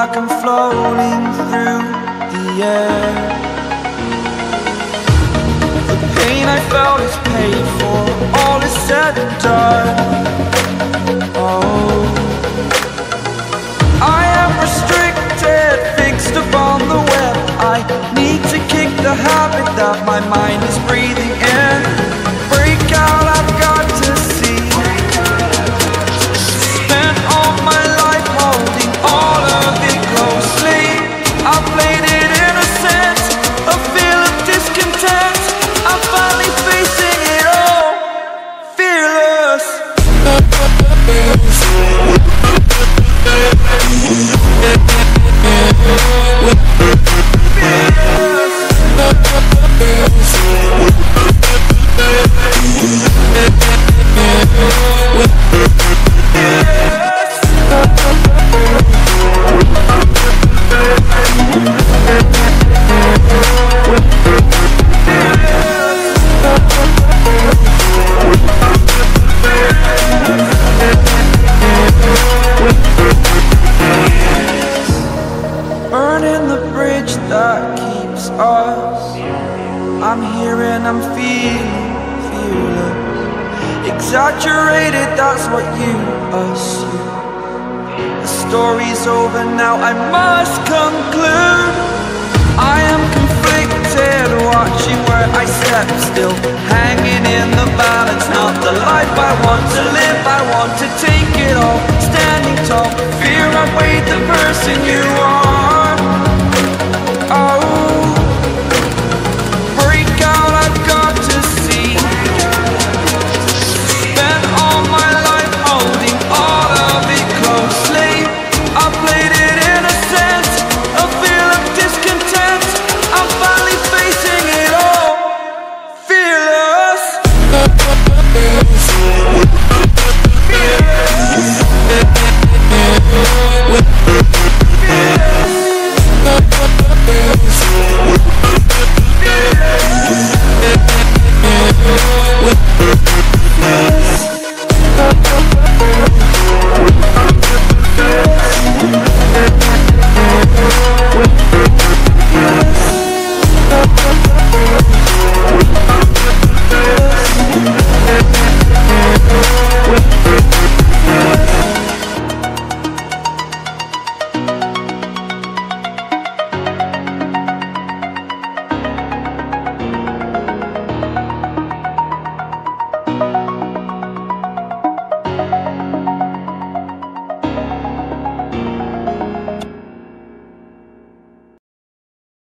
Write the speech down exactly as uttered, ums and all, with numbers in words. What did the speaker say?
like I'm floating through the air. The pain I felt is paid for, all is said and done. Oh, I am restricted, fixed upon the web. I need to kick the habit that my mind is breathing in. Break out, I've got to see. Spent all my life holding all of it closely. I played it innocent, a feel of discontent. I'm finally facing it all, fearless. Burning the bridge that keeps us. I'm here and I'm feeling fearless. Exaggerated, that's what you assume. The story's over now, I must conclude.